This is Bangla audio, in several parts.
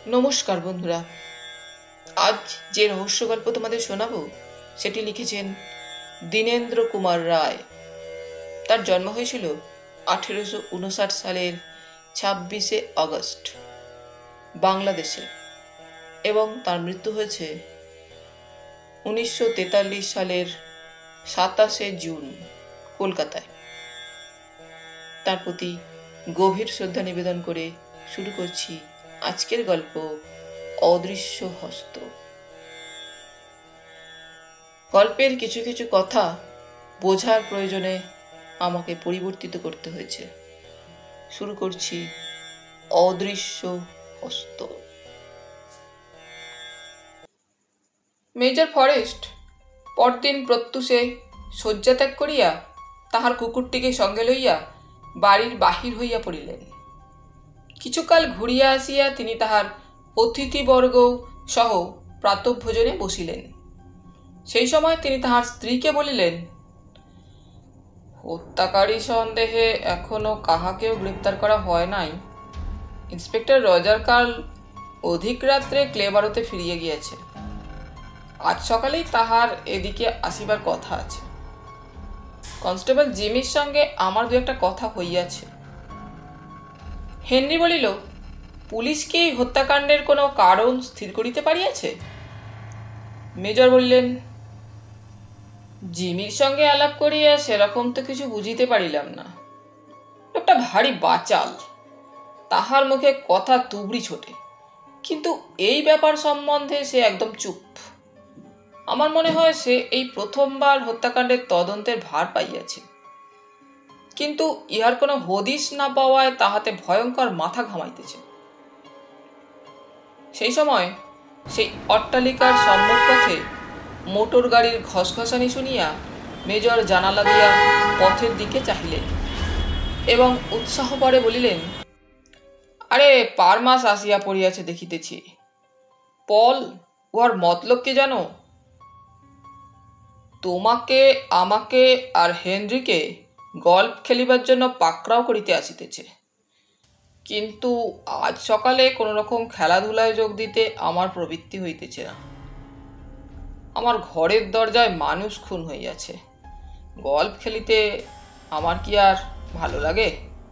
নমস্কার বন্ধুরা, আজ যে রহস্য গল্প তোমাদের শোনাবো সেটি লিখেছেন দীনেন্দ্র কুমার রায়। তার জন্ম হয়েছিল 1859 সালের 26শে আগস্ট বাংলাদেশে এবং তার মৃত্যু হয়েছে 1943 সালের 27শে জুন কলকাতায়। তার প্রতি গভীর শ্রদ্ধা নিবেদন করে শুরু করছি আজকের গল্প অদৃশ্য হস্ত। গল্পের কিছু কিছু কথা বোঝার প্রয়োজনে আমাকে পরিবর্তিত করতে হয়েছে। শুরু করছি অদৃশ্য হস্ত। মেজর ফরেস্ট পরদিন প্রত্যুষে শয্যা ত্যাগ করিয়া তাহার কুকুরটিকে সঙ্গে লইয়া বাড়ির বাহির হইয়া পড়িলেন। কিছুকাল ঘুরিয়া আসিয়া তিনি তাহার অতিথিবর্গ সহ প্রাতঃভোজনে বসিলেন। সেই সময় তিনি তাহার স্ত্রীকে বলিলেন, হত্যাকারী সন্দেহে এখনো কাহাকেও গ্রেপ্তার করা হয় নাই। ইন্সপেক্টর রজার কার্ল অধিক রাত্রে ক্লেবারোতে ফিরিয়ে গিয়েছে। আজ সকালেই তাহার এদিকে আসিবার কথা আছে। কনস্টেবল জিমির সঙ্গে আমার দু একটা কথা হইয়াছে। হেনরি বলিল, পুলিশ কি হত্যাকাণ্ডের কোনো কারণ স্থির করিতে পারিয়াছে? মেজর বললেন, জিমির সঙ্গে আলাপ করিয়া সেরকম তো কিছু বুঝিতে পারিলাম না। লোকটা ভারী বাচাল, তাহার মুখে কথা তুবড়ি ছোটে, কিন্তু এই ব্যাপার সম্বন্ধে সে একদম চুপ। আমার মনে হয় সে এই প্রথমবার হত্যাকাণ্ডের তদন্তের ভার পাইয়াছে, কিন্তু ইহার কোনো হদিশ না পাওয়ায় তাহাতে ভয়ঙ্কর মাথা ঘামাইতেছে। সেই সময় সেই অট্টালিকার সম্মুখপথে মোটর গাড়ির ঘসঘসানি শুনিয়া মেজর জানালা দিয়া পথের দিকে চাহিলেন এবং উৎসাহ পরে বলিলেন, আরে পারমাস আসিয়া পড়িয়াছে দেখিতেছি। পল, উহার মতলব কি জানো? তোমাকে, আমাকে আর হেনরিকে গল্ফ খেলিবার জন্য পাকড়াও করিতে আসিতেছে। কিন্তু আজ সকালে কোনো রকম খেলাধুলায় যোগ দিতে আমার প্রবৃত্তি হইতেছে না। আমার ঘরের দরজায় মানুষ খুন হইয়াছে। গল্ফ খেলিতে আমার কি আর ভালো লাগে?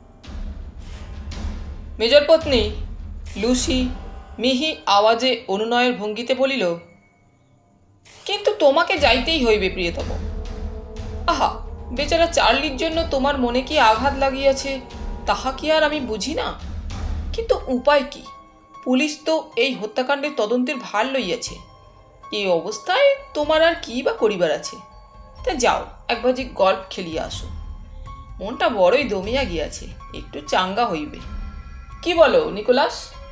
মেজর পত্নী লুসি মিহি আওয়াজে অনুনয়ের ভঙ্গিতে বলিল, কিন্তু তোমাকে যাইতেই হইবে প্রিয়তম। আহা, বেচারা চার্লির জন্য তোমার মনে কি আঘাত লাগিয়াছে তাহা কি আর আমি বুঝি না? কিন্তু উপায় কি? পুলিশ তো এই হত্যাকাণ্ডের তদন্তের ভার লইয়াছে। এই অবস্থায় তোমার আর কি বা করিবার আছে? তা যাও, এক বাজি গল্ফ খেলিয়া আসো। মনটা বড়ই দমিয়া গিয়াছে, একটু চাঙ্গা হইবে। কি বলো নিকোলাস?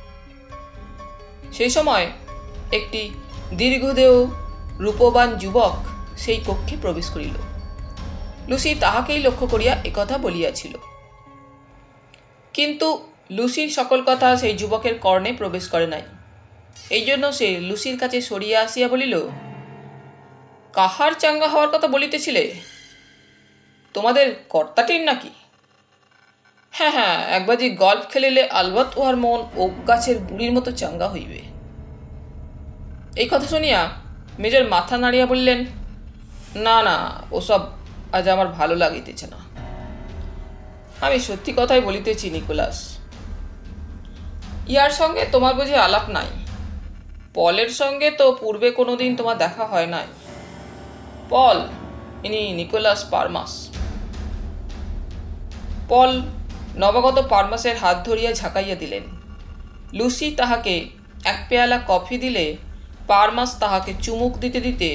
সেই সময় একটি দীর্ঘদেহ রূপবান যুবক সেই কক্ষে প্রবেশ করিল। লুসি তাহাকেই লক্ষ্য করিয়া একথা বলিয়াছিল, কিন্তু লুসির সকল কথা সেই যুবকের কর্ণে প্রবেশ করে নাই। এই জন্য সে লুসির কাছে সরিয়া আসিয়া বলিল, কাহার চাঙ্গা হওয়ার কথা বলিতেছিলে? তোমাদের কর্তাটির নাকি? হ্যাঁ হ্যাঁ, একবাজি গল্ফ খেলিলে আলবৎ উহার মন ওক গাছের বুড়ির মতো চাঙ্গা হইবে। এই কথা শুনিয়া মেজর মাথা নাড়িয়া বললেন, না না, ওসব আজ আমার ভালো লাগিতেছে না। আমি সত্যি কথাই বলিতেছি নিকোলাস। ইয়ার সঙ্গে তোমার বুঝি আলাপ নাই? পলের সঙ্গে তো পূর্বে কোনোদিন তোমার দেখা হয় নাই। পল, ইনি নিকোলাস পারমাস। পল নবাগত পারমাসের হাত ধরিয়া ঝাঁকাইয়া দিলেন। লুসি তাহাকে এক পেয়ালা কফি দিলে পারমাস তাহাকে চুমুক দিতে দিতে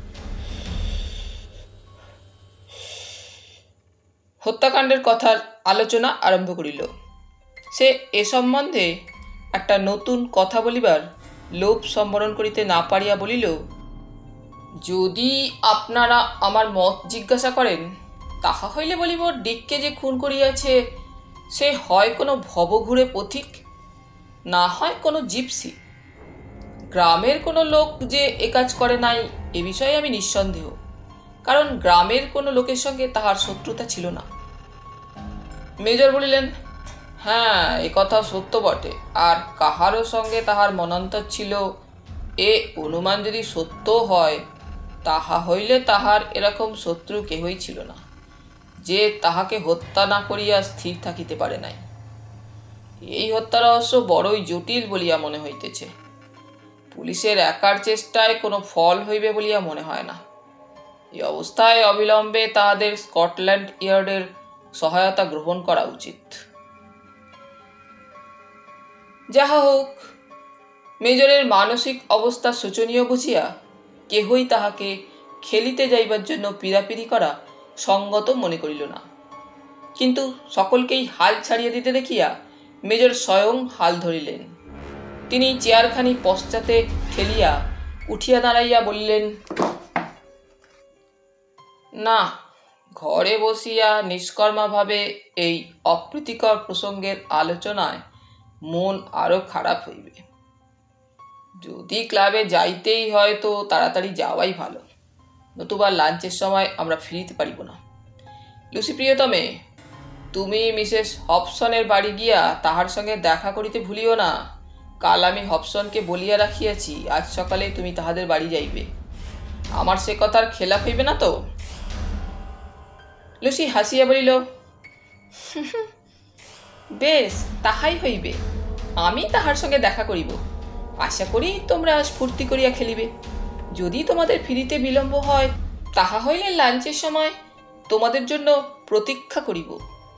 হত্যাকাণ্ডের কথার আলোচনা আরম্ভ করিল। সে এ সম্বন্ধে একটা নতুন কথা বলিবার লোভ সম্বরণ করিতে না পারিয়া বলিল, যদি আপনারা আমার মত জিজ্ঞাসা করেন, তাহা হইলে বলিব, ডিককে যে খুন করিয়াছে সে হয় কোনো ভবঘুরে পথিক, না হয় কোনো জিপসি। গ্রামের কোনো লোক যে এ কাজ করে নাই এ বিষয়ে আমি নিঃসন্দেহ, কারণ গ্রামের কোনো লোকের সঙ্গে তাহার শত্রুতা ছিল না। মেজর বলিলেন, হ্যাঁ, এ কথা সত্য বটে। আর কাহারও সঙ্গে তাহার মনান্তর ছিল, এ অনুমান যদি সত্য হয়, তাহা হইলে তাহার এরকম শত্রু কেহই ছিল না, যে তাহাকে হত্যা না করিয়া স্থির থাকিতে পারে নাই। এই হত্যা রহস্য বড়ই জটিল বলিয়া মনে হইতেছে। পুলিশের একার চেষ্টায় কোনো ফল হইবে বলিয়া মনে হয় না। এই অবস্থায় অবিলম্বে তাহাদের স্কটল্যান্ড ইয়ার্ডের সহায়তা গ্রহণ করা উচিত। যাহা হোক, মেজরের মানসিক অবস্থা শোচনীয় বুঝিয়া কেহই তাহাকে খেলিতে যাইবার জন্য পীড়াপিড়ি করা সঙ্গত মনে করিল না। কিন্তু সকলকেই হাল ছাড়িয়া দিতে দেখিয়া মেজর স্বয়ং হাল ধরিলেন। তিনি চেয়ারখানি পশ্চাতে ঠেলিয়া উঠিয়া দাঁড়াইয়া বলিলেন, না, ঘরে বসিয়া নিষ্কর্মাভাবে এই অপ্রীতিকর প্রসঙ্গের আলোচনায় মন আরও খারাপ হইবে। যদি ক্লাবে যাইতেই হয় তো তাড়াতাড়ি যাওয়াই ভালো, নতুবা লাঞ্চের সময় আমরা ফিরিতে পারিব না। লুসি প্রিয়তমে, তুমি মিসেস হবসনের বাড়ি গিয়া তাহার সঙ্গে দেখা করিতে ভুলিও না। কাল আমি হবসনকে বলিয়া রাখিয়াছি, আজ সকালে তুমি তাহাদের বাড়ি যাইবে। আমার সে কথার খেলাপ হইবে না তো? লুসি হাসিয়া বলিল, বেশ, তাহাই হইবে। আমি তাহার সঙ্গে দেখা করিব। আশা করি তোমরা স্ফূর্তি করিয়া খেলিবে। যদি তোমাদের ফিরিতে বিলম্ব হয়, তাহা হইলে লাঞ্চের সময় তোমাদের জন্য প্রতীক্ষা করিব।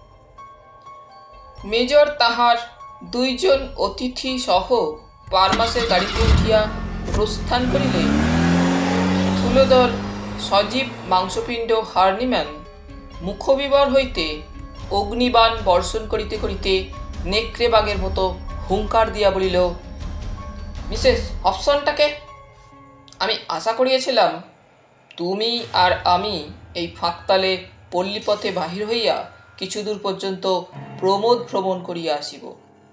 মেজর তাহার 2 জন অতিথি সহ পারমাসের গাড়িতে উঠিয়া প্রস্থান করিলে স্থূলধর সজীব মাংসপিণ্ড হার্নিম্যান মুখবিবর হইতে অগ্নিবাণ বর্ষণ করিতে করিতে নেকড়েবাগের মতো হুঙ্কার দিয়া বলিল, মিসেস হবসনটাকে আমি আশা করিয়াছিলাম তুমি আর আমি এই ফাঁকতালে পল্লীপথে বাহির হইয়া কিছু দূর পর্যন্ত প্রমোদ ভ্রমণ করিয়া আসিব।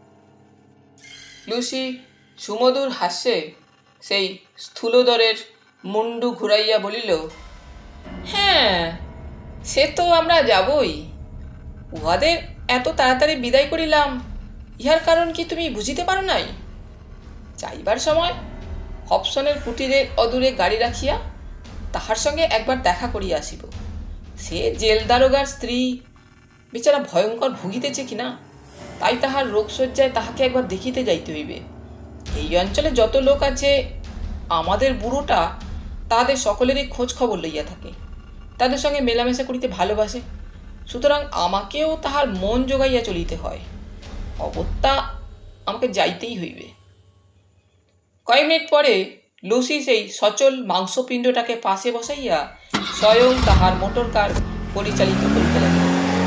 লুসি সুমধুর হাস্যে সেই স্থূলধরের মুন্ডু ঘুরাইয়া বলিল, হ্যাঁ, সে তো আমরা যাবই। উহাদের এত তাড়াতাড়ি বিদায় করিলাম, ইহার কারণ কি তুমি বুঝিতে পারো নাই? যাইবার সময় হবসনের কুটিরের অদূরে গাড়ি রাখিয়া তাহার সঙ্গে একবার দেখা করিয়া আসিব। সে জেল দারোগার স্ত্রী বেচারা ভয়ঙ্কর ভুগিতেছে কিনা, তাই তাহার রোগশয্যায় তাহাকে একবার দেখিতে যাইতে হইবে। এই অঞ্চলে যত লোক আছে, আমাদের বুড়োটা তাহাদের সকলেরই খোঁজ খবর লইয়া থাকে, তাদের সঙ্গে মেলামেশা করিতে ভালোবাসে। সুতরাং আমাকেও তাহার মন জোগাইয়া চলিতে হয়। অগত্যা আমাকে যাইতেই হইবে। কয়েক মিনিট পরে লুসি সেই সচল মাংসপিণ্ডটাকে পাশে বসাইয়া স্বয়ং তাহার মোটর কার পরিচালিত করিতে লাগিল।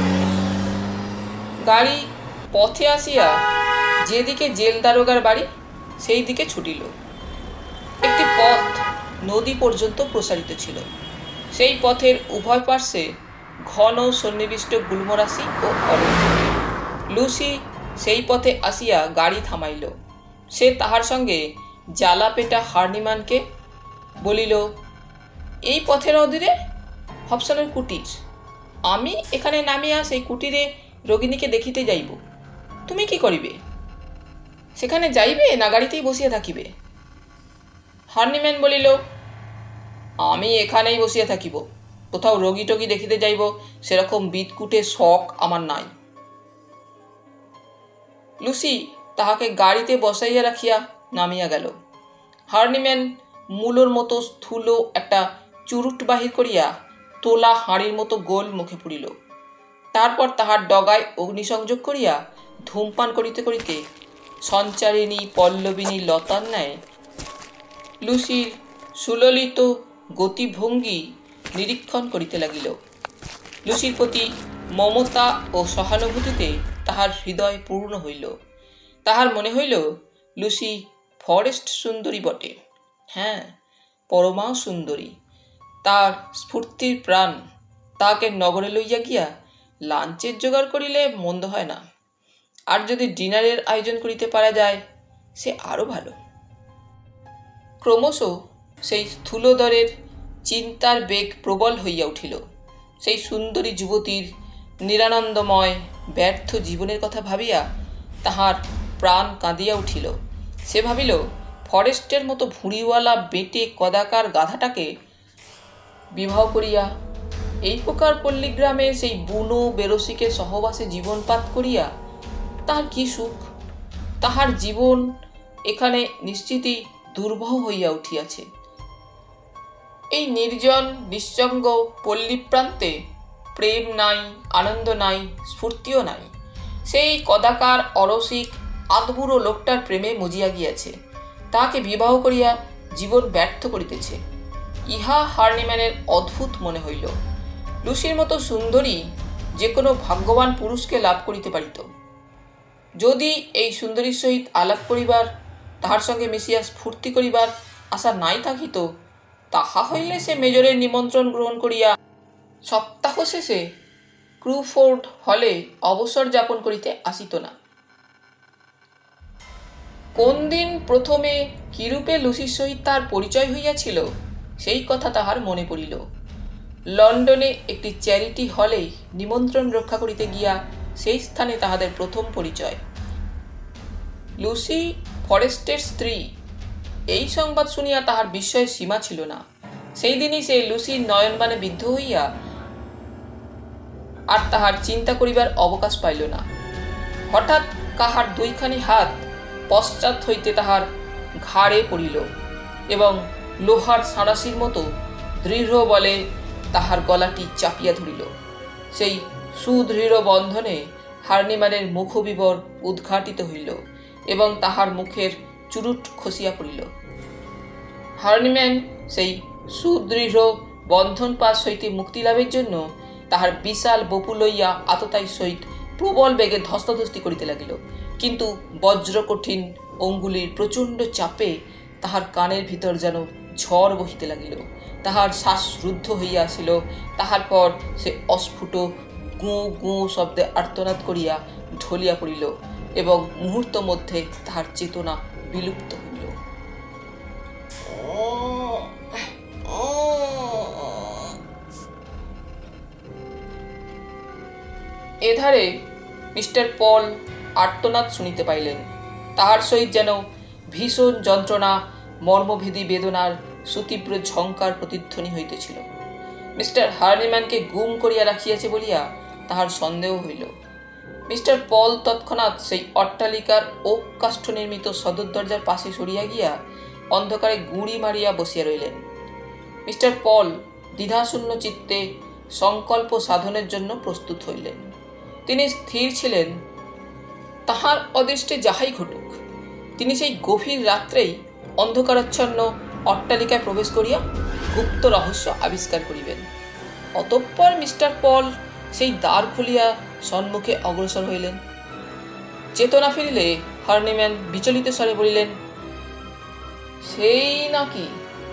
গাড়ি পথে আসিয়া যেদিকে জেল দারোগার বাড়ি সেই দিকে ছুটিল। একটি পথ নদী পর্যন্ত প্রসারিত ছিল। সেই পথের উভয় পার্শ্বে ঘন সন্নিবিষ্ট গুল্মরাশি ও অরণ্য। লুসি সেই পথে আসিয়া গাড়ি থামাইল। সে তাহার সঙ্গে জ্বালাপেটা হার্নিম্যানকে বলিল, এই পথের অদূরে হবসনের কুটির। আমি এখানে নামিয়া সেই কুটিরে রোগিণীকে দেখিতে যাইব। তুমি কি করিবে? সেখানে যাইবে না গাড়িতেই বসিয়া থাকিবে? হার্নিম্যান বলিল, আমি এখানেই বসিয়া থাকিব। কোথাও রোগী টোগী দেখিতে যাইব সেরকম বিদকুটে শখ আমার নাই। লুসি তাহাকে গাড়িতে বসাইয়া রাখিয়া নামিয়া গেল। হার্নিম্যান মূলোর মতো স্থূল একটা চুরুট বাহির করিয়া তোলা হাঁড়ির মতো গোল মুখে পুরিল। তারপর তাহার ডগায় অগ্নিসংযোগ করিয়া ধূমপান করিতে করিতে সঞ্চারিণী পল্লবিনী লতার ন্যায় লুসির সুললিত গতিভঙ্গি নিরীক্ষণ করিতে লাগিল। লুসির প্রতি মমতা ও সহানুভূতিতে তাহার হৃদয় পূর্ণ হইল। তাহার মনে হইল লুসি ফরেস্ট সুন্দরী বটে, হ্যাঁ, পরমা সুন্দরী। তার স্ফূর্তির প্রাণ। তাহাকে নগরে লইয়া গিয়া লাঞ্চের জোগাড় করিলে মন্দ হয় না। আর যদি ডিনারের আয়োজন করিতে পারা যায় সে আরও ভালো। ক্রমশ সেই স্থূলধরের চিন্তার বেগ প্রবল হইয়া উঠিল। সেই সুন্দরী যুবতীর নিরানন্দময় ব্যর্থ জীবনের কথা ভাবিয়া তাহার প্রাণ কাঁদিয়া উঠিল। সে ভাবিল, ফরেস্টের মতো ভুঁড়িওয়ালা বেটে কদাকার গাধাটাকে বিবাহ করিয়া এই প্রকার পল্লীগ্রামে সেই বুনো বেরসিকে সহবাসে জীবনপাত করিয়া তাহার কি সুখ। তাহার জীবন এখানে নিশ্চিতই দুর্বহ হইয়া উঠিয়াছে। এই নির্জন নিঃসঙ্গ পল্লী প্রান্তে প্রেম নাই, আনন্দ নাই, স্ফূর্তিও নাই। সেই কদাকার অরসিক আধবুড়ো লোকটার প্রেমে মজিয়া গিয়াছে, তাহাকে বিবাহ করিয়া জীবন ব্যর্থ করিতেছে। ইহা হার্নিম্যানের অদ্ভুত মনে হইল। লুসির মতো সুন্দরী যে কোনো ভাগ্যবান পুরুষকে লাভ করিতে পারিত। যদি এই সুন্দরীর সহিত আলাপ করিবার, তাহার সঙ্গে মিশিয়া স্ফূর্তি করিবার আশা নাই থাকিত, তাহা হইলে সে মেজরের নিমন্ত্রণ গ্রহণ করিয়া সপ্তাহ শেষে ক্রুফোর্ড হলে অবসর যাপন করিতে আসিত না। কোন দিন প্রথমে কিরূপে লুসির সহিত তাহার পরিচয় হইয়াছিল সেই কথা তাহার মনে পড়িল। লন্ডনে একটি চ্যারিটি হলে নিমন্ত্রণ রক্ষা করিতে গিয়া সেই স্থানে তাহাদের প্রথম পরিচয়। লুসি ফরেস্টের স্ত্রী, এই সংবাদ শুনিয়া তাহার বিস্ময়ের সীমা ছিল না। সেই দিনই সে লুসির নয়নবাণে বিদ্ধ হইয়া আর তাহার চিন্তা করিবার অবকাশ পাইল না। হঠাৎ কাহার দুইখানি হাত পশ্চাৎ হইতে তাহার ঘাড়ে পড়িল এবং লোহার সাঁড়াশির মতো দৃঢ় বলে তাহার গলাটি চাপিয়া ধরিল। সেই সুদৃঢ় বন্ধনে হার্নিম্যানের মুখবিবর উদ্ঘাটিত হইল এবং তাহার মুখের চুরুট খসিয়া পড়িল। হার্নিম্যান সেই সুদৃঢ় বন্ধন পাশ হইতে মুক্তিলাভের জন্য তাহার বিশাল বপু লইয়া আততায়ীর সহিত প্রবল বেগে ধস্তাধস্তি করিতে লাগিল, কিন্তু বজ্রকঠিন অঙ্গুলির প্রচণ্ড চাপে তাহার কানের ভিতর যেন ঝড় বহিতে লাগিল। তাহার শ্বাস রুদ্ধ হইয়া আসিল। তাহার পর সে অস্ফুট গুঁ গুঁ শব্দে আর্তনাদ করিয়া ঢলিয়া পড়িল এবং মুহূর্ত মধ্যে তাহার চেতনা বিলুপ্ত হইল। এধারে মিস্টার পল আর্তনাদ শুনিতে পাইলেন। তাহার সহিত যেন ভীষণ যন্ত্রণা, মর্মভেদী বেদনার সুতীব্র ঝঙ্কার প্রতিধ্বনি হইতেছিল। মিস্টার হার্নিম্যানকে গুম করিয়া রাখিয়াছে বলিয়া তাহার সন্দেহ হইল। মিস্টার পল তৎক্ষণাৎ সেই অট্টালিকার ওক কাষ্ঠ নির্মিত সদর দরজার পাশে সরিয়া গিয়া অন্ধকারে গুঁড়ি মারিয়া বসিয়া রইলেন। মিস্টার পল দ্বিধাশূন্য চিত্তে সংকল্প সাধনের জন্য প্রস্তুত হইলেন। তিনি স্থির ছিলেন, তাহার অদৃষ্টে যাহাই ঘটুক, তিনি সেই গভীর রাত্রেই অন্ধকারাচ্ছন্ন অট্টালিকায় প্রবেশ করিয়া গুপ্ত রহস্য আবিষ্কার করিবেন। অতঃপর মিস্টার পল সেই দ্বার খুলিয়া সম্মুখে অগ্রসর হইলেন। চেতনা ফিরিলে হার্নিম্যান বিচলিত স্বরে বলিলেন, সেই নাকি?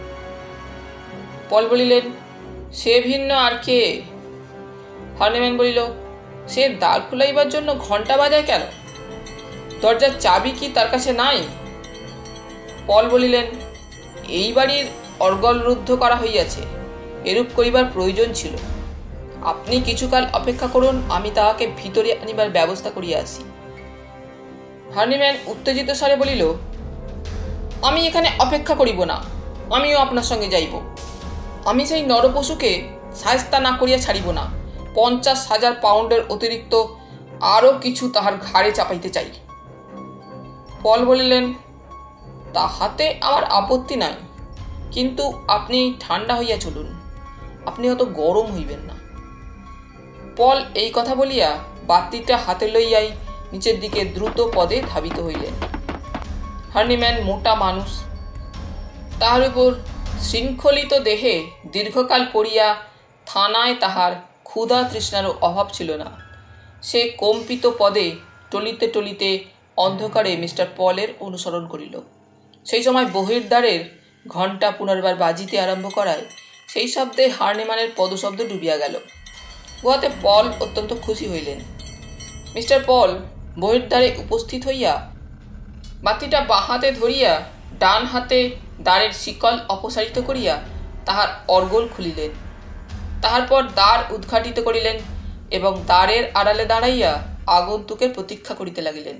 পল বলিলেন, সে ভিন্ন আর কে? হার্নিম্যান বলিল, সে দ্বার খুলাইবার জন্য ঘণ্টা বাজায় কেন? দরজার চাবি কি তার কাছে নাই? পল বলিলেন, এই বাড়ির অর্গল রুদ্ধ করা হইয়াছে, এরূপ করিবার প্রয়োজন ছিল। আপনি কিছুকাল অপেক্ষা করুন, আমি তাহাকে ভিতরে আনিবার ব্যবস্থা করিয়া আসি। হার্নিম্যান উত্তেজিত স্বরে বলিল, আমি এখানে অপেক্ষা করিব না, আমিও আপনার সঙ্গে যাইব। আমি সেই নরপশুকে শায়েস্তা না করিয়া ছাড়িব না। 50,000 পাউন্ডের অতিরিক্ত আরও কিছু তাহার ঘাড়ে চাপাইতে চাই। পল বলিলেন, তাহাতে আমার আপত্তি নাই, কিন্তু আপনি ঠান্ডা হইয়া চলুন, আপনি অত গরম হইবেন না। পল এই কথা বলিয়া বাতিটা হাতে লইয়াই নিচের দিকে দ্রুত পদে ধাবিত হইলেন। হার্নিম্যান মোটা মানুষ, তাহার উপর শৃঙ্খলিত দেহে দীর্ঘকাল পড়িয়া থানায় তাহার ক্ষুধা তৃষ্ণারও অভাব ছিল না। সে কম্পিত পদে টলিতে টলিতে অন্ধকারে মিস্টার পলের অনুসরণ করিল। সেই সময় বহির্দ্বারের ঘণ্টা পুনর্বার বাজিতে আরম্ভ করায় সেই শব্দে হার্নিম্যানের পদশব্দ ডুবিয়া গেল। উহাতে পল অত্যন্ত খুশি হইলেন। মিস্টার পল বহির্দ্বারে উপস্থিত হইয়া বাতিটা বাঁ হাতে ধরিয়া ডান হাতে দ্বারের শিকল অপসারিত করিয়া তাহার অর্গল খুলিলেন। তাহার পর দ্বার উদ্ঘাটিত করিলেন এবং দ্বারের আড়ালে দাঁড়াইয়া আগন্তুকের প্রতীক্ষা করিতে লাগিলেন।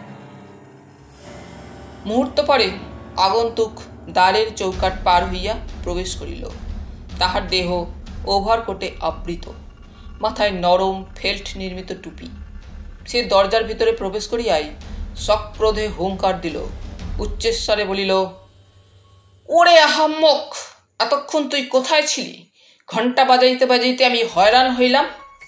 মুহূর্ত পরে আগন্তুক দ্বারের চৌকাট পার হইয়া প্রবেশ করিল। তাহার দেহ ওভারকোটে আবৃত, মাথায় নরম ফেল্ট নির্মিত টুপি। সে দরজার ভিতরে প্রবেশ করিয়াই সক্রোধে হুঙ্কার দিল, উচ্চস্বরে বলিল, ওরে আহাম্মক, এতক্ষণ তুই কোথায় ছিলি? ঘণ্টা বাজাইতে বাজাইতে আমি হয়রান হইলাম।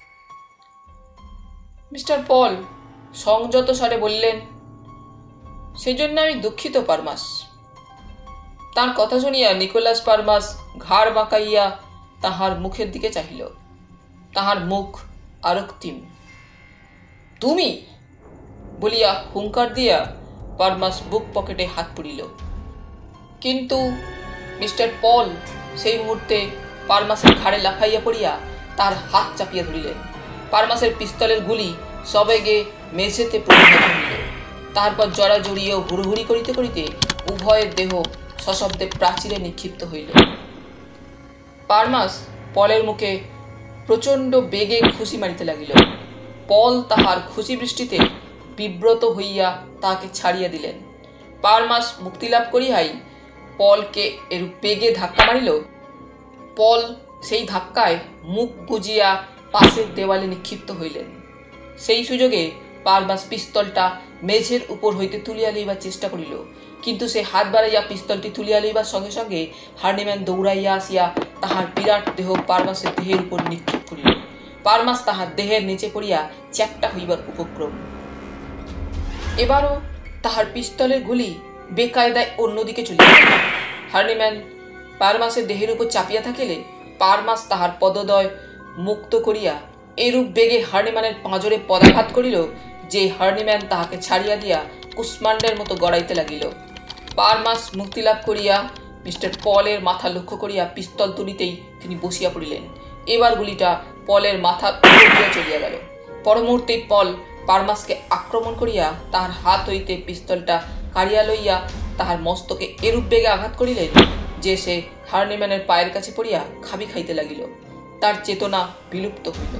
মিস্টার পল সংযত স্বরে বললেন, সেই জন্য আমি দুঃখিত পারমাস। তার কথা শুনিয়া নিকোলাস পারমাস ঘাড় বাঁকাইয়া তাহার মুখের দিকে চাহিল। তাহার মুখ আরক্তিম। তুমি বলিয়া হুঙ্কার দিয়া পারমাস বুক পকেটে হাত পুরিল। কিন্তু মিস্টার পল সেই মুহূর্তে পারমাসের ঘাড়ে লাফাইয়া পড়িয়া তার হাত চাপিয়া ধরিলেন। পারমাসের পিস্তলের গুলি সবেগে মেঝেতে প্রবেশ করিল। তারপর জড়াজড়ি ও হুড়হুড়ি করিতে করিতে উভয়ের দেহ সশব্দে প্রাচীরে নিক্ষিপ্ত হইল। পারমাস পলের মুখে প্রচণ্ড বেগে ঘুষি মারিতে লাগিল। পল তাহার ঘুষি বৃষ্টিতে বিব্রত হইয়া তাহাকে ছাড়িয়া দিলেন। পারমাস মুক্তিলাভ করিয়াই পলকে এরূপ বেগে ধাক্কা মারিল। পল সেই ধাক্কায় মুখ গুজিয়া পাশের দেওয়ালে নিক্ষিপ্ত হইলেন। সেই সুযোগে পারমাস পিস্তলটা মেঝের উপর হইতে তুলিয়া লইবার চেষ্টা করিল, কিন্তু সে হাত বাড়াইয়া পিস্তলটি তুলিয়া লইবার সঙ্গে সঙ্গে হার্নিম্যান দৌড়াইয়া আসিয়া তাহার বিরাট দেহ পারমাসের দেহের উপর নিক্ষেপ করিল। পারমাস তাহার দেহের নিচে পড়িয়া চ্যাপ্টা হইবার উপক্রম। এবারও তাহার পিস্তলের গুলি বেকায়দায় অন্যদিকে চলিয়া গেল। হার্নিম্যান পারমাসের দেহের উপর চাপিয়া থাকিলে পারমাস তাহার পদদ্বয় মুক্ত করিয়া এরূপ বেগে হার্নিম্যানের পাঁজরে পদাঘাত করিল যে হার্নিম্যান তাহাকে ছাড়িয়া দিয়া কুষ্মাণ্ডের মতো গড়াইতে লাগিল। পারমাস মুক্তিলাভ করিয়া মিস্টার পলের মাথা লক্ষ্য করিয়া পিস্তল তুলিতেই তিনি বসিয়া পড়িলেন। এবার গুলিটা পলের মাথার উপর দিয়া চলিয়া গেল। পরমুহূর্তেই পল পারমাসকে আক্রমণ করিয়া তাহার হাত হইতে পিস্তলটা কাড়িয়া লইয়া তাহার মস্তকে এরূপ বেগে আঘাত করিলেন যে সে হার্নিম্যানের পায়ের কাছে পড়িয়া খাবি খাইতে লাগিল। তার চেতনা বিলুপ্ত হইল।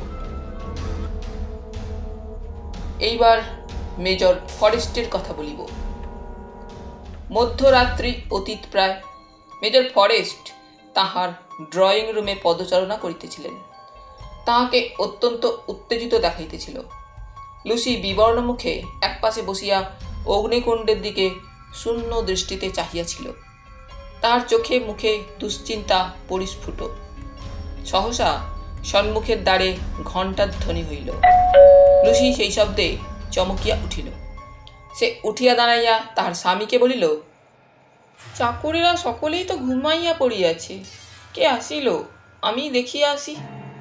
এইবার মেজর ফরেস্টের কথা বলিব। মধ্যরাত্রি অতীত প্রায়। মেজর ফরেস্ট তাহার ড্রয়িং রুমে পদচারণা করিতেছিলেন। তাহাকে অত্যন্ত উত্তেজিত দেখাইতেছিল। লুসি বিবর্ণ মুখে একপাশে বসিয়া অগ্নিকুণ্ডের দিকে শূন্য দৃষ্টিতে চাহিয়াছিল। তাহার চোখে মুখে দুশ্চিন্তা পরিস্ফুট। সহসা সম্মুখের দ্বারে ঘণ্টার ধ্বনি হইল। লুসি সেই শব্দে চমকিয়া উঠিল। সে উঠিয়া দাঁড়াইয়া তাহার স্বামীকে বলিল, চাকরেরা সকলেই তো ঘুমাইয়া পড়িয়াছে, কে আসিল? আমি দেখিয়া আসি।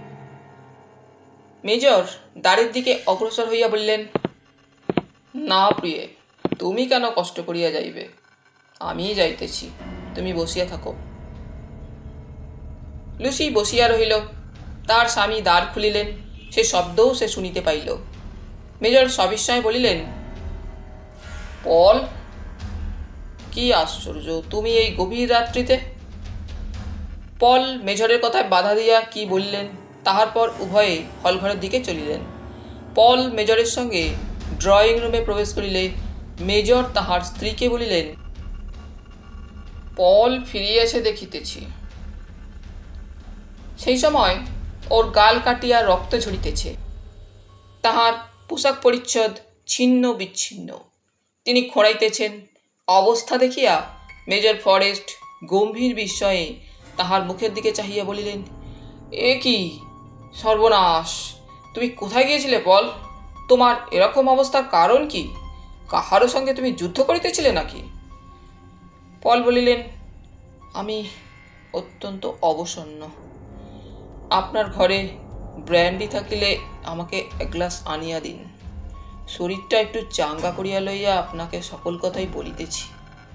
মেজর দ্বারের দিকে অগ্রসর হইয়া বললেন, না প্রিয়ে, তুমি কেন কষ্ট করিয়া যাইবে? আমি যাইতেছি, তুমি বসিয়া থাকো। লুসি বসিয়া রহিল। তার স্বামী দ্বার খুলিলেন। সে শব্দও সে শুনিতে পাইল। মেজর সবিস্ময়ে বলিলেন, পল, কি আশ্চর্য, তুমি এই গভীর রাত্রিতে? পল মেজরের কথায় বাধা দিয়া কি বললেন, তাহার পর উভয়ে হলঘরের দিকে চলিলেন। পল মেজরের সঙ্গে ড্রয়িং রুমে প্রবেশ করিলে মেজর তাহার স্ত্রীকে বলিলেন, পল ফিরিয়াছে দেখিতেছি। সেই সময় ওর গাল কাটিয়া রক্ত ঝরিতেছে। তাহার পোশাক পরিচ্ছদ ছিন্ন বিচ্ছিন্ন। তিনি খোঁড়াইতেছেন। অবস্থা দেখিয়া মেজর ফরেস্ট গম্ভীর বিস্ময়ে তাহার মুখের দিকে চাহিয়া বলিলেন, এ কি সর্বনাশ! তুমি কোথায় গিয়েছিলে পল? তোমার এরকম অবস্থার কারণ কি? কাহারও সঙ্গে তুমি যুদ্ধ করিতেছিলে নাকি? পল বলিলেন, আমি অত্যন্ত অবসন্ন। আপনার ঘরে ব্র্যান্ডি থাকিলে আমাকে এক গ্লাস আনিয়া দিন। শরীরটা একটু চাঙ্গা করিয়া লইয়া আপনাকে সকল কথাই বলিতেছি।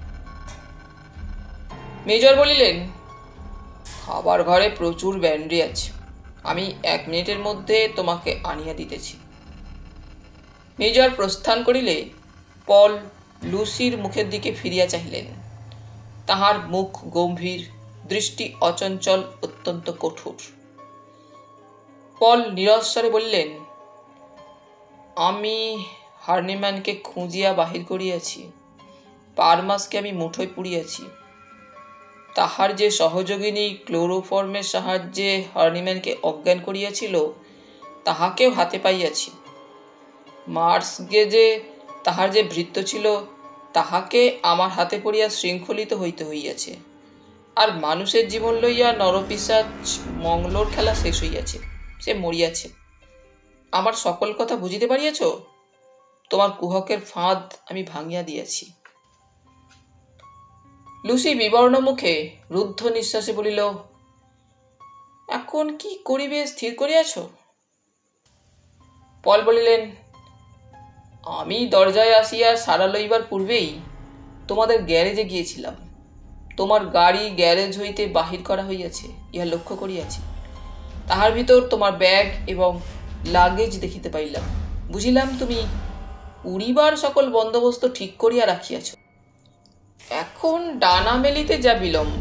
মেজর বলিলেন, খাবার ঘরে প্রচুর ব্র্যান্ডি আছে, আমি 1 মিনিটের মধ্যে তোমাকে আনিয়া দিতেছি। মেজর প্রস্থান করিলে পল লুসির মুখের দিকে ফিরিয়া চাহিলেন। তাহার মুখ গম্ভীর, দৃষ্টি অচঞ্চল, অত্যন্ত কঠোর। পল নীরস্বরে বললেন, আমি হার্নিম্যানকে খুঁজিয়া বাহির করিয়াছি, পারমাসকে আমি মুঠোয় পুড়িয়াছি। তাহার যে সহযোগিনী ক্লোরোফর্মের সাহায্যে হার্নিম্যানকে অজ্ঞান করিয়াছিল, তাহাকেও হাতে পাইয়াছি। মার্সগেজে তাহার যে ভৃত্য ছিল, তাহাকে আমার হাতে পড়িয়া শৃঙ্খলিত হইতে হইয়াছে। আর মানুষের জীবন লইয়া নরপিশাচ মঙ্গলোর খেলা শেষ হইয়াছে, সে মরিয়াছে। আমার সকল কথা বুঝিতে পারিয়াছ? তোমার কুহকের ফাঁদ আমি ভাঙিয়া দিয়াছি। লুসি বিবর্ণ মুখে রুদ্ধ নিঃশ্বাসে বলিল, এখন কি করিবে স্থির করিয়াছ? পল বলিলেন, আমি দরজায় আসিয়া সাড়া লইবার পূর্বেই তোমাদের গ্যারেজে গিয়েছিলাম। তোমার গাড়ি গ্যারেজ হইতে বাহির করা হইয়াছে, ইহা লক্ষ্য করিয়াছি। তাহার ভিতর তোমার ব্যাগ এবং লাগেজ দেখিতে পাইলাম। বুঝিলাম তুমি উড়িবার সকল বন্দোবস্ত ঠিক করিয়া রাখিয়াছ। এখন ডানা মেলিতে যা বিলম্ব।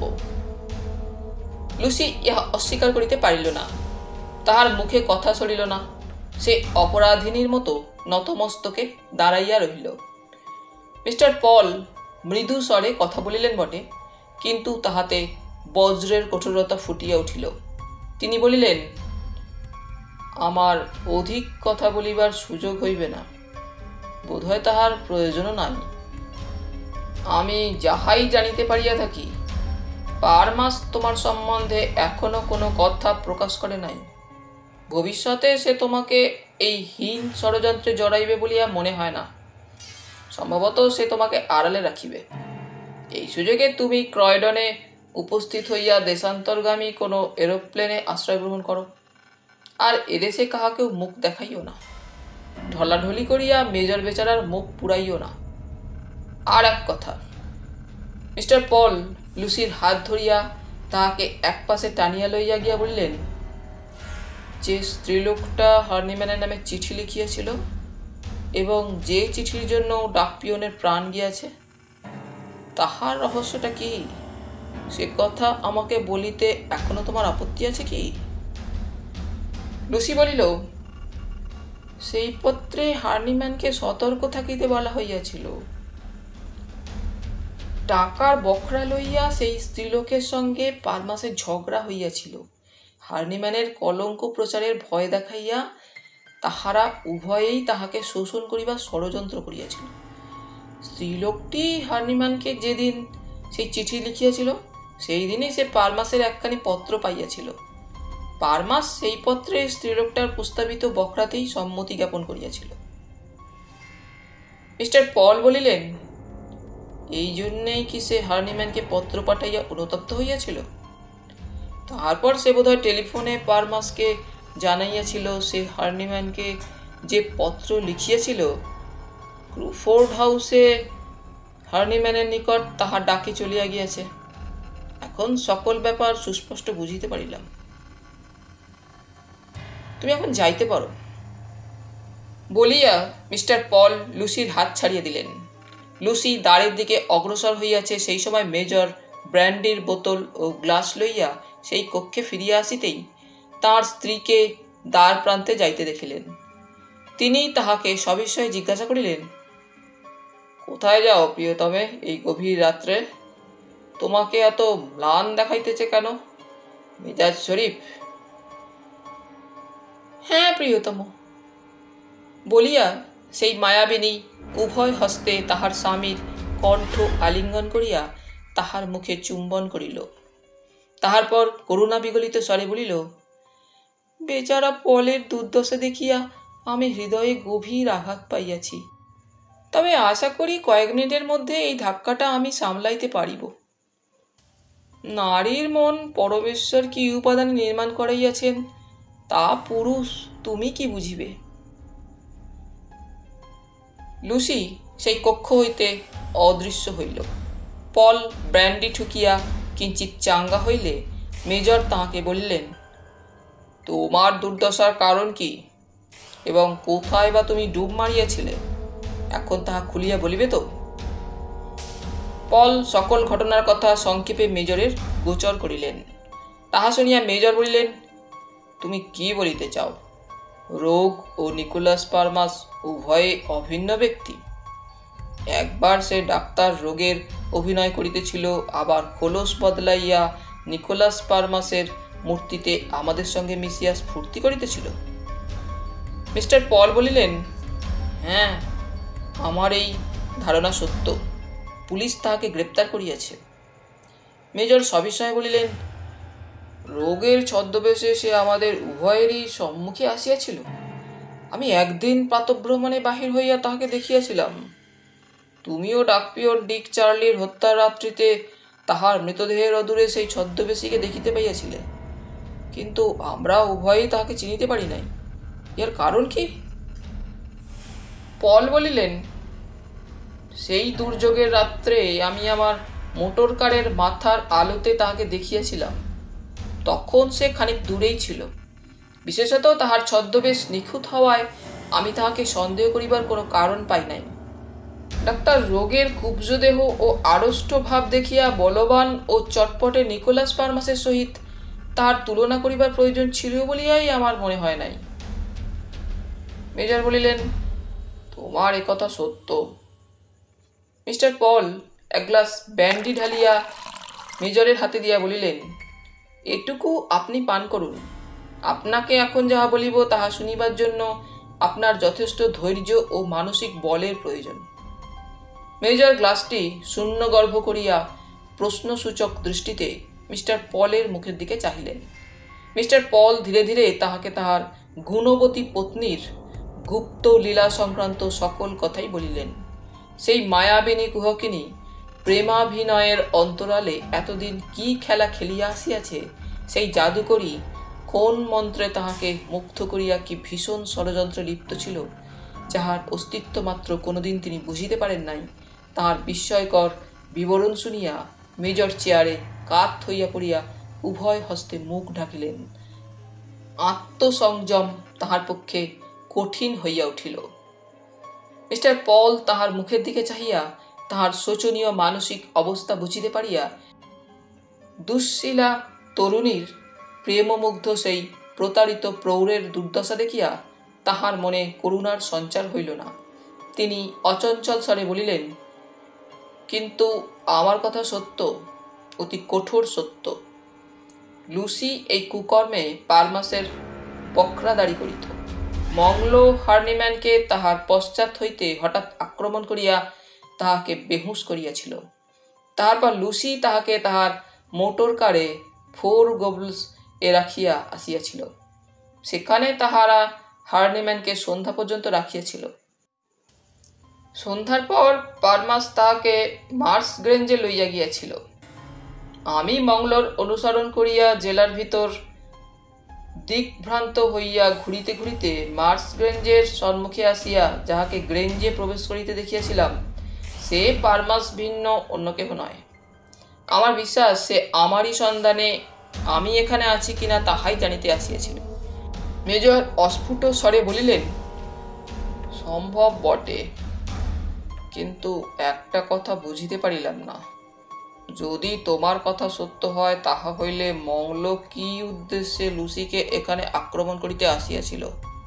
লুসি ইহা অস্বীকার করিতে পারিল না। তাহার মুখে কথা সরিল না। সে অপরাধিনীর মতো নতমস্তকে দাঁড়াইয়া রহিল। মিস্টার পল মৃদু স্বরে কথা বলিলেন বটে, কিন্তু তাহাতে বজ্রের কঠোরতা ফুটিয়া উঠিল। তিনি বলিলেন, আমার অধিক কথা বলিবার সুযোগ হইবে না, বোধহয় তাহার প্রয়োজনও নাই। আমি যাহাই জানিতে পারিয়া থাকি, পারমাস তোমার সম্বন্ধে এখনো কোনো কথা প্রকাশ করে নাই। ভবিষ্যতে সে তোমাকে এই হীন ষড়যন্ত্রে জড়াইবে বলিয়া মনে হয় না। সম্ভবত সে তোমাকে আড়ালে রাখিবে। এই সুযোগে তুমি ক্রয়ডনে উপস্থিত হইয়া দেশান্তরগামী কোনো এরোপ্লেনে আশ্রয় গ্রহণ করো, আর এদেশে কাহাকেও মুখ দেখাইও না। ঢলাঢলি করিয়া মেজর বেচারার মুখ পুড়াইও না। আর এক কথা, মিস্টার পল লুসির হাত ধরিয়া তাহাকে একপাশে টানিয়া লইয়া গিয়া বললেন, যে স্ত্রীলোকটা হার্নিম্যানের নামে চিঠি লিখিয়াছিল এবং যে চিঠির জন্য ডাকপিয়নের প্রাণ গিয়াছে, তাহার রহস্যটা কি? সে কথা আমাকে বলিতে এখনো তোমার আপত্তি আছে কি? লুসি বলিল, সেই পত্রে হার্নিম্যানকে সতর্ক থাকিতে বলা হইয়াছিল। টাকার বখরা লইয়া সেই স্ত্রীলোকের সঙ্গে পারমাসের ঝগড়া হইয়াছিল। হার্নিম্যানের কলঙ্ক প্রচারের ভয় দেখাইয়া তাহারা উভয়েই তাহাকে শোষণ করিবার ষড়যন্ত্র করিয়াছিল। স্ত্রীলোকটি হার্নিম্যানকে যেদিন সেই চিঠি লিখিয়াছিল, সেই দিনই সে পারমাসের একখানি পত্র পাইয়াছিল। পারমাস সেই পত্রে স্ত্রীলোকটার প্রস্তাবিত বখরাতেই সম্মতি জ্ঞাপন করিয়াছিল। মিস্টার পল বলিলেন, এই জন্যেই কি সে হার্নিম্যানকে পত্র পাঠাইয়া অনুতপ্ত হইয়াছিল? তারপর সে বোধহয় টেলিফোনে পারমাসকে জানাইয়াছিল সে হার্নিম্যানকে যে পত্র লিখিয়াছিল, ক্রুফোর্ড হাউসে হার্নিম্যানের নিকট তাহার ডাকে চলিয়া গিয়াছে। এখন সকল ব্যাপার সুস্পষ্ট বুঝিতে পারিলাম। তুমি এখন যাইতে পারো। বলিয়া মিস্টার পল লুসির হাত ছাড়িয়ে দিলেন। লুসি দ্বারের দিকে অগ্রসর হইয়াছে, সেই সময় মেজর ব্র্যান্ডির বোতল ও গ্লাস লইয়া সেই কক্ষে ফিরিয়া আসিতেই তাঁর স্ত্রীকে দ্বার প্রান্তে যাইতে দেখিলেন। তিনি তাহাকে সবিষয়ে জিজ্ঞাসা করিলেন, কোথায় যাও প্রিয়তমে এই গভীর রাত্রে? তোমাকে এত ম্লান দেখাইতেছে কেন? মেজাজ শরীফ? হ্যাঁ প্রিয়তম, বলিয়া সেই মায়াবিনী উভয় হস্তে তাহার স্বামীর কণ্ঠ আলিঙ্গন করিয়া তাহার মুখে চুম্বন করিল। তাহার পর করুণা বিগলিত স্বরে বলিল, বেচারা পলের দুর্দশা দেখিয়া আমি হৃদয়ে গভীর আঘাত পাইয়াছি। তবে আশা করি কয়েক মিনিটের মধ্যে এই ধাক্কাটা আমি সামলাইতে পারিব। নারীর মন পরমেশ্বর কি উপাদানে নির্মাণ করাইয়াছেন, তা পুরুষ তুমি কি বুঝিবে? লুসি সেই কক্ষ হইতে অদৃশ্য হইল। পল ব্র্যান্ডি ঠুকিয়া কিঞ্চিত চাঙ্গা হইলে মেজর তাঁকে বললেন, তোমার দুর্দশার কারণ কি এবং কোথায় বা তুমি ডুব মারিয়াছিলে? এখন তাহা খুলিয়া বলিবে তো? পল সকল ঘটনার কথা সংক্ষেপে মেজরের গোচর করিলেন। তাহা শুনিয়া মেজর বলিলেন, তুমি কি বলিতে চাও? রোগ ও নিকোলাস পারমাস উভয়ে অভিন্ন ব্যক্তি। একবার সে ডাক্তার রোগের অভিনয় করিতেছিল, আবার খোলস বদলাইয়া নিকোলাস পারমাসের মূর্তিতে আমাদের সঙ্গে মিশিয়া স্ফূর্তি করিতেছিল। মিস্টার পল বলিলেন, হ্যাঁ, আমার এই ধারণা সত্য। পুলিশ তাহাকে গ্রেপ্তার করিয়াছে। মেজর সবিস্ময়ে বলিলেন, রোগের ছদ্মবেশে সে আমাদের উভয়েরই সম্মুখে আসিয়াছিল। আমি একদিন প্রাতঃভ্রমণে বাহির হইয়া তাহাকে দেখিয়াছিলাম। তুমিও ডাকপিয়ন ডিক চার্লির হত্যার রাত্রিতে তাহার মৃতদেহের অদূরে সেই ছদ্মবেশীকে দেখিতে পাইয়াছিলে, কিন্তু আমরা উভয়েই তাহাকে চিনিতে পারি নাই। এর কারণ কি? পল বলিলেন, সেই দুর্যোগের রাত্রে আমি আমার মোটর কারের মাথার আলোতে তাহাকে দেখিয়াছিলাম। তখন সে খানিক দূরেই ছিল। বিশেষত তাহার ছদ্মবেশ নিখুঁত হওয়ায় আমি তাহাকে সন্দেহ করিবার কোনো কারণ পাই নাই। ডাক্তার রোগের কুব্জ দেহ ও আড়ষ্ট ভাব দেখিয়া বলবান ও চটপটে নিকোলাস পারমাসের সহিত তাহার তুলনা করিবার প্রয়োজন ছিল বলিয়াই আমার মনে হয় নাই। মেজর বলিলেন, তোমার একথা সত্য। মিস্টার পল এক গ্লাস ব্যান্ডি ঢালিয়া মেজরের হাতে দিয়া বলিলেন, এটুকু আপনি পান করুন। আপনাকে এখন যাহা বলিব তাহা শুনিবার জন্য আপনার যথেষ্ট ধৈর্য ও মানসিক বলের প্রয়োজন। মেজর গ্লাসটি শূন্য গর্ভ করিয়া প্রশ্নসূচক দৃষ্টিতে মিস্টার পলের মুখের দিকে চাহিলেন। মিস্টার পল ধীরে ধীরে তাহাকে তাহার গুণবতী পত্নীর গুপ্ত লীলা সংক্রান্ত সকল কথাই বলিলেন। সেই মায়াবিনী কুহকিনী প্রেমাভিনয়ের অন্তরালে এতদিন কি খেলা খেলিয়া আসিয়াছে, সেই জাদুকরী কোন মন্ত্রে তাহাকে মুগ্ধ করিয়া কি ভীষণ ষড়যন্ত্রে লিপ্ত ছিল, যাহার অস্তিত্ব মাত্র কোনোদিন তিনি বুঝিতে পারেন নাই, তাহার বিস্ময়কর বিবরণ শুনিয়া মেজর চেয়ারে কাত হইয়া পড়িয়া উভয় হস্তে মুখ ঢাকিলেন। আত্মসংযম তাহার পক্ষে কঠিন হইয়া উঠিল। মিস্টার পল তাহার মুখের দিকে চাহিয়া তাহার শোচনীয় মানসিক অবস্থা বুঝিতে পারিয়া দুঃশীলা তরুণীর প্রেমমুগ্ধ সেই প্রতারিত প্রৌঢ়ের দুর্দশা দেখিয়া তাহার মনে করুণার সঞ্চার হইল না। তিনি অচঞ্চল স্বরে বলিলেন, কিন্তু আমার কথা সত্য, অতি কঠোর সত্য। লুসি এই কুকর্মে পারমাসের বক্রাদারি করিত। মংলো হার্নিম্যানকে তাহার পশ্চাৎ হইতে হঠাৎ আক্রমণ করিয়া তাহাকে বেহুশ করিয়াছিল। তাহার লুসি তাহাকে তাহার মোটর কারে ফোর গবলস এ রাখিয়া আসিয়াছিল। সেখানে তাহারা হার্নিম্যানকে সন্ধ্যা পর্যন্ত রাখিয়াছিল। সন্ধ্যার পর পারমাস তাহাকে মার্স গ্রেঞ্জে লইয়া গিয়াছিল। আমি মংলোর অনুসরণ করিয়া জেলার ভিতর দিকভ্রান্ত হইয়া ঘুরিতে ঘুরিতে মার্স গ্রেঞ্জের সম্মুখে আসিয়া যাহাকে গ্রেঞ্জে প্রবেশ করিতে দেখিয়াছিলাম, সে পারমাস ভিন্ন অন্য কেহ নয়। আমার বিশ্বাস সে আমারই সন্ধানে আমি এখানে আছি কিনা তাহাই জানিতে আসিয়াছিল। মেজর অস্ফুট স্বরে বলিলেন, সম্ভব বটে, কিন্তু একটা কথা বুঝিতে পারিলাম না। যদি তোমার কথা সত্য হয়, তাহা হইলে মংলো কি উদ্দেশ্যে লুসিকে এখানে আক্রমণ করিতে আসিয়াছিল?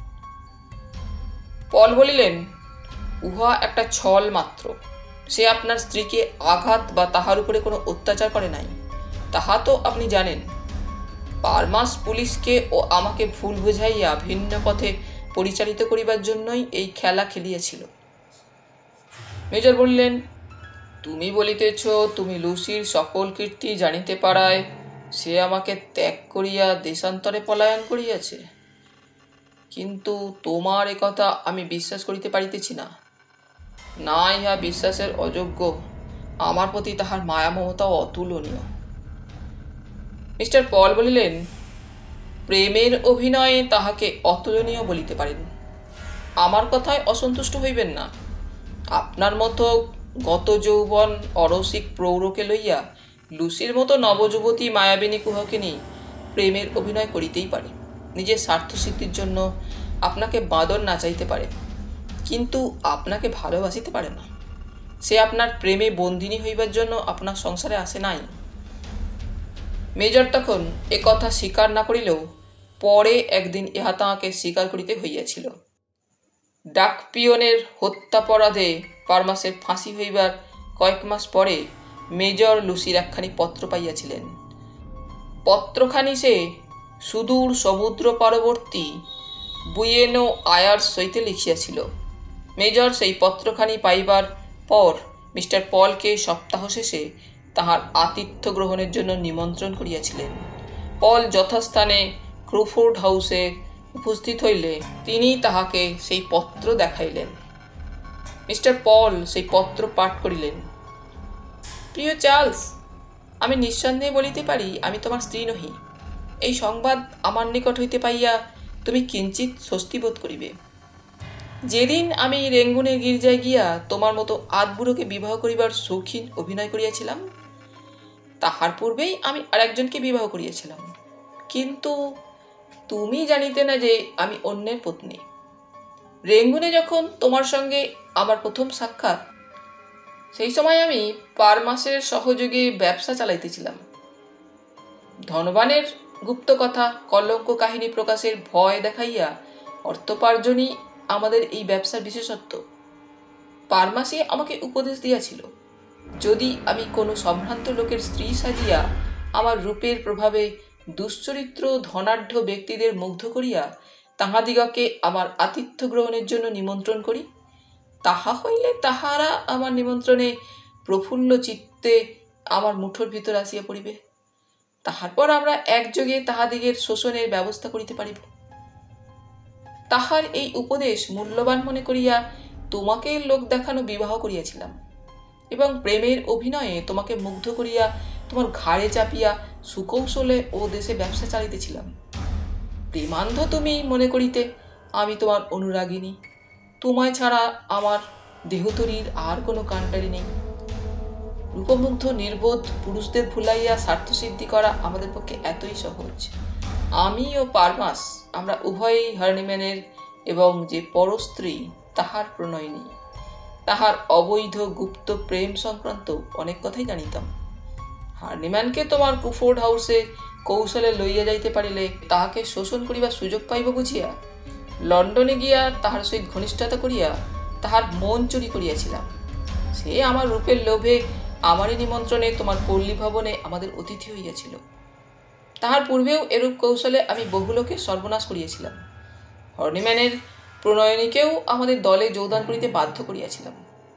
পল বলিলেন, উহা একটা ছল মাত্র। সে আপনার স্ত্রীকে আঘাত বা তাহার উপরে কোনো অত্যাচার করে নাই, তাহা তো আপনি জানেন। পারমাস পুলিশকে ও আমাকে ভুল বুঝাইয়া ভিন্ন পথে পরিচালিত করিবার জন্যই এই খেলা খেলিয়াছিল। মেজর বললেন, তুমি বলিতেছ তুমি লুসির সকল কীর্তি জানিতে পারায় সে আমাকে ত্যাগ করিয়া দেশান্তরে পলায়ন করিয়াছে, কিন্তু তোমার একথা আমি বিশ্বাস করিতে পারিতেছি না। না, ইহা বিশ্বাসের অযোগ্য। আমার প্রতি তাহার মায়া মমতাও অতুলনীয়। মিস্টার পল বলিলেন, প্রেমের অভিনয়ে তাহাকে অতুলনীয় বলিতে পারেন। আমার কথায় অসন্তুষ্ট হইবেন না। আপনার মতো গত যৌবন অরসিক প্রৌঢ়কে লইয়া লুসির মতো নবযুবতী মায়াবিনী কুহকিনী প্রেমের অভিনয় করিতেই পারে। নিজের স্বার্থসিদ্ধির জন্য আপনাকে বাঁদর নাচাইতে পারে, কিন্তু আপনাকে ভালোবাসিতে পারে না। সে আপনার প্রেমে বন্দিনী হইবার জন্য আপনার সংসারে আসে নাই। মেজর তখন একথা স্বীকার না করিলেও পরে একদিন ইহা তাহাকে স্বীকার করিতে হইয়াছিল। ডাক পিয়নের হত্যাপরাধে পারমাসের ফাঁসি হইবার কয়েক মাস পরে মেজর লুসির একখানি পত্র পাইয়াছিলেন। পত্রখানি সে সুদূর সমুদ্র পারবর্তী বুয়েনো আয়ার্স হইতে লিখিয়াছিল। মেজর সেই পত্রখানি পাইবার পর মিস্টার পলকে সপ্তাহ শেষে তাহার আতিথ্য গ্রহণের জন্য নিমন্ত্রণ করিয়াছিলেন। পল যথাস্থানে ক্রুফোর্ড হাউসে উপস্থিত হইলে তিনি তাহাকে সেই পত্র দেখাইলেন। মিস্টার পল সেই পত্র পাঠ করিলেন। প্রিয় চার্লস, আমি নিঃসন্দেহে বলিতে পারি আমি তোমার স্ত্রী নহি। এই সংবাদ আমার নিকট হইতে পাইয়া তুমি কিঞ্চিৎ স্বস্তি বোধ করিবে। যেদিন আমি রেঙ্গুনের গির্জায় গিয়া তোমার মতো আধবুড়োকে বিবাহ করিবার শৌখিন অভিনয় করিয়াছিলাম, তাহার পূর্বেই আমি আরেকজনকে বিবাহ করিয়াছিলাম, কিন্তু তুমি জানিতে না যে আমি অন্যের পত্নী। রেঙ্গুনে যখন তোমার সঙ্গে আমার প্রথম সাক্ষাৎ, সেই সময় আমি পারমাসের সহযোগে ব্যবসা চালাইতেছিলাম। ধনবানের গুপ্ত কথা কলঙ্ক কাহিনী প্রকাশের ভয় দেখাইয়া অর্থোপার্জনই আমাদের এই ব্যবসার বিশেষত্ব। পারমাসে আমাকে উপদেশ দিয়াছিল, যদি আমি কোনো সম্ভ্রান্ত লোকের স্ত্রী সাজিয়া আমার রূপের প্রভাবে দুশ্চরিত্র ধনাঢ্য ব্যক্তিদের মুগ্ধ করিয়া তাহাদিগকে আমার আতিথ্য গ্রহণের জন্য নিমন্ত্রণ করি, তাহা হইলে তাহারা আমার নিমন্ত্রণে প্রফুল্ল চিত্তে আমার মুঠোর ভিতর আসিয়া পড়িবে। তাহার পর আমরা একযোগে তাহাদিগের শোষণের ব্যবস্থা করিতে পারিব। তাহার এই উপদেশ মূল্যবান মনে করিয়া তোমাকে লোক দেখানো বিবাহ করিয়াছিলাম এবং প্রেমের অভিনয়ে তোমাকে মুগ্ধ করিয়া তোমার ঘাড়ে চাপিয়া সুকৌশলে ও দেশে ব্যবসা চালিতেছিলাম। প্রেমান্ধ তুমি মনে করিতে আমি তোমার অনুরাগিনী। তোমায় ছাড়া আমার দেহতরীর আর কোনো কাণ্ডারি নেই। রূপমুগ্ধ নির্বোধ পুরুষদের ভুলাইয়া স্বার্থসিদ্ধি করা আমাদের পক্ষে এতই সহজ। আমি ও পারমাস আমরা উভয়ই হার্নিম্যানের এবং যে পরস্ত্রী তাহার প্রণয়িনী। তাহার অবৈধ গুপ্ত প্রেম সংক্রান্ত অনেক কথাই জানিতাম। হার্নিম্যানকে তোমার ক্রুফোর্ড হাউসে কৌশলে লইয়া যাইতে পারিলে তাহাকে শোষণ করিবার সুযোগ পাইব বুঝিয়া লন্ডনে গিয়া তাহার সহিত ঘনিষ্ঠতা করিয়া তাহার মন চুরি করিয়াছিলাম। সে আমার রূপের লোভে আমারই নিমন্ত্রণে তোমার পল্লী ভবনে আমাদের অতিথি হইয়াছিল। তাহার পূর্বেও এরূপ কৌশলে আমি বহু লোকের সর্বনাশ করিয়াছিলাম। হার্নিম্যানের প্রণয়িনীকেও আমাদের দলে যোগদান করিতে বাধ্য করিয়াছিলাম।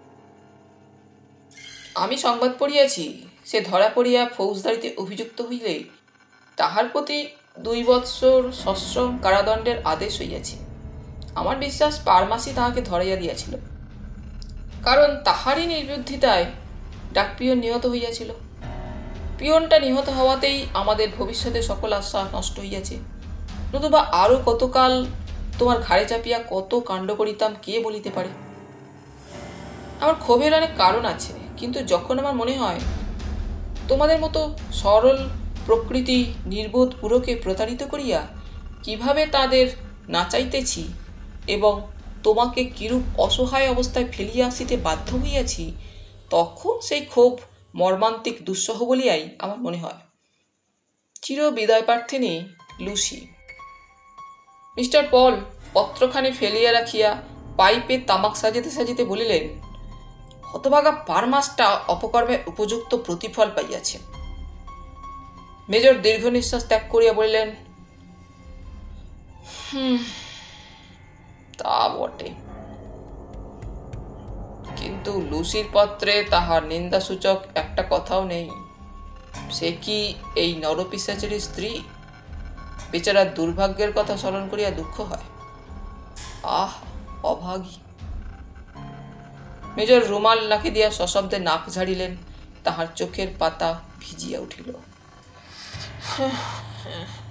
আমি সংবাদ পড়িয়াছি, সে ধরা পড়িয়া ফৌজদারিতে অভিযুক্ত হইলে তাহার প্রতি 2 বৎসর সশ্রম কারাদণ্ডের আদেশ হইয়াছে। আমার বিশ্বাস পারমাসই তাহাকে ধরাইয়া দিয়াছিল, কারণ তাহারই নির্বুদ্ধিতায় ডাক পিয়ন নিহত হইয়াছিল। পিয়নটা নিহত হওয়াতেই আমাদের ভবিষ্যতে সকল আশা নষ্ট হইয়াছে। নতুবা আরও কতকাল তোমার ঘাড়ে চাপিয়া কত কাণ্ড করিতাম কে বলিতে পারে। আমার ক্ষোভের অনেক কারণ আছে, কিন্তু যখন আমার মনে হয় তোমাদের মতো সরল প্রকৃতি নির্বোধ পুরোকে প্রতারিত করিয়া কিভাবে তাদের নাচাইতেছি এবং তোমাকে কিরূপ অসহায় অবস্থায় ফেলিয়া আসিতে বাধ্য হইয়াছি, তখন সেই ক্ষোভ মর্মান্তিক দুঃসহ বলিয়াই আমার মনে হয়। চির বিদায় প্রার্থিনী লুসি। মিস্টার পল পত্রখানি ফেলিয়া রাখিয়া পাইপে তামাক সাজিতে সাজিতে বলিলেন, হতভাগা পারমাসটা অপকর্মে উপযুক্ত প্রতিফল পাইয়াছে। মেজর দীর্ঘ নিঃশ্বাস ত্যাগ করিয়া বলিলেন, তা বটে, কিন্তু লুসির পত্রে তাহার নিন্দাসূচক একটা কথাও নেই। সে কি এই নরপিশাচের স্ত্রী? বেচারার দুর্ভাগ্যের কথা স্মরণ করিয়া দুঃখ হয়। আহ, অভাগী। মেজর রুমাল নাকে দিয়া সশব্দে নাক ঝাড়িলেন। তাহার চোখের পাতা ভিজিয়া উঠিল।